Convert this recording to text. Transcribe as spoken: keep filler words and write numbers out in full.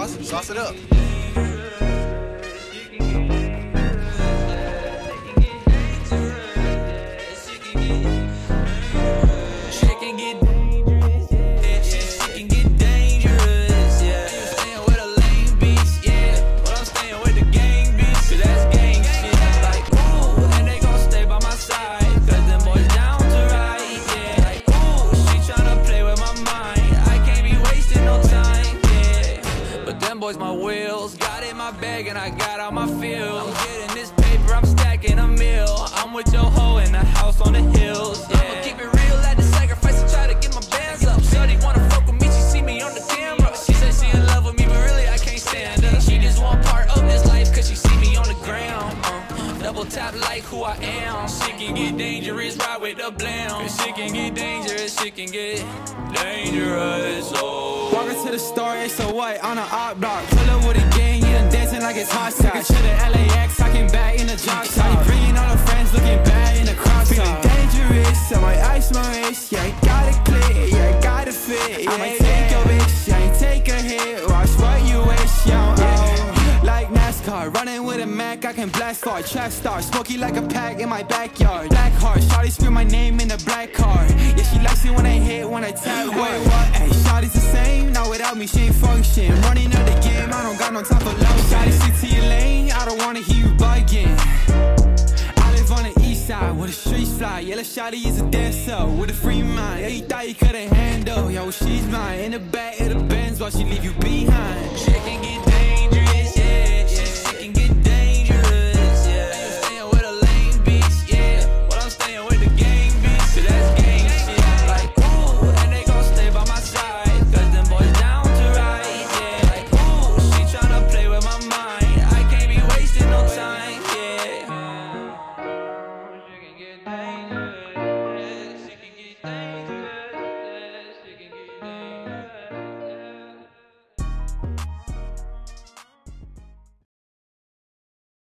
sauce. Sauce it up. Boys, my wheels got in my bag and I got all my feels. I'm getting this paper, I'm stacking a meal. I'm with your hoe in the house on the hills. Yeah. I'ma keep it real, at the sacrifice to try to get my bands up. Shorty wanna fuck with me, she see me on the camera. She said she in love with me, but really I can't stand her. She just want part of this life cause she see me on the ground. Uh, double tap like who I am. Shit can get dangerous, ride with the blam. Cause shit can get dangerous, shit can get dangerous. Oh. Walking to the store, it's a white on an op block. Pull up with a gang, yeah, I'm dancing like it's hot sauce. Took it to the L A X, I came back in the drop top. Bringing all the friends, looking bad in the crop top. Feeling dangerous, I might ice my wrist. Yeah, I got it clear, yeah, I got it fit. Yeah, I might take your bitch, yeah, I ain't take a hit. Watch what you wish, yeah, oh. Like NASCAR, running with a Mac, I can blast far. Track star, smoky like a pack in my backyard. Black heart, shawty scream my name in the black car. Yeah, she likes it when I hit, when I tap. Wait, what? Hey, shawty's the same, now without me she ain't function. Running out the game, I don't got no time for love. Shawty stick to your lane, I don't wanna hear you bugging. I live on the east side, where the streets fly. Yeah, little shawty is a dancer, with a free mind. Yeah, you thought you couldn't handle, yo, she's mine. In the back of the Benz, while she leave you behind.